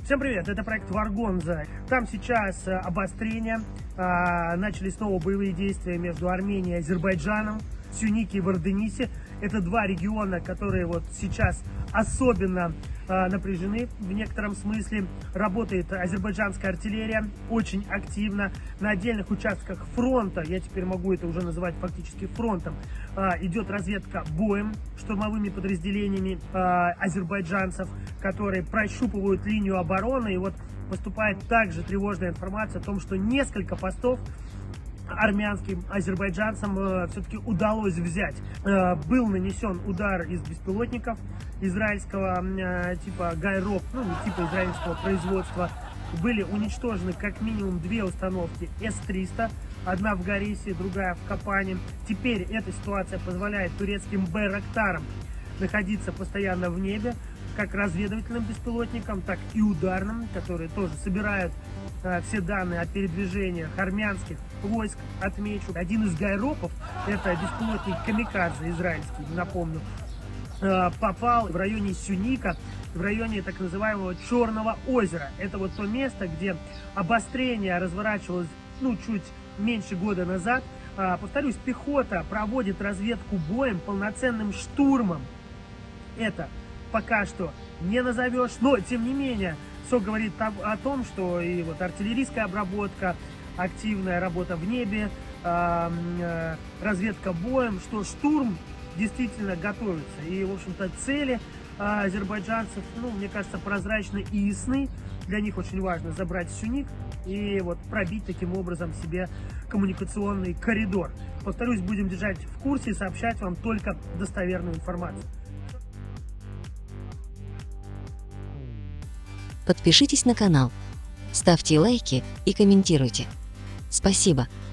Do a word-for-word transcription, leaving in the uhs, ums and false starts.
Всем привет, это проект Варгонза. Там сейчас обострение, начали снова боевые действия между Арменией и Азербайджаном, Сюники и Вардениси. Это два региона, которые вот сейчас особенно напряжены в некотором смысле. Работает азербайджанская артиллерия очень активно. На отдельных участках фронта, я теперь могу это уже называть фактически фронтом, идет разведка боем, штурмовыми подразделениями азербайджанцев, которые прощупывают линию обороны. И вот поступает также тревожная информация о том, что несколько постов армянским азербайджанцам э, все-таки удалось взять. Э, был нанесен удар из беспилотников израильского э, типа Гайрок, ну типа израильского производства. Были уничтожены как минимум две установки эс триста, одна в Горисе, другая в Капане. Теперь эта ситуация позволяет турецким байрактарам находиться постоянно в небе, как разведывательным беспилотникам, так и ударным, которые тоже собирают э, все данные о передвижениях армянских войск. Отмечу, один из гайропов, это беспилотник Камикадзе израильский, напомню, э, попал в районе Сюника, в районе так называемого Черного озера. Это вот то место, где обострение разворачивалось, ну, чуть меньше года назад. Э, повторюсь, пехота проводит разведку боем, полноценным штурмом. Это пока что не назовешь, но тем не менее все говорит о том, что и вот артиллерийская обработка, активная работа в небе, э, э, разведка боем, что штурм действительно готовится. И, в общем-то, цели э, азербайджанцев, ну, мне кажется, прозрачны и ясны. Для них очень важно забрать Сюник и вот пробить таким образом себе коммуникационный коридор. Повторюсь, будем держать в курсе и сообщать вам только достоверную информацию. Подпишитесь на канал, ставьте лайки и комментируйте. Спасибо.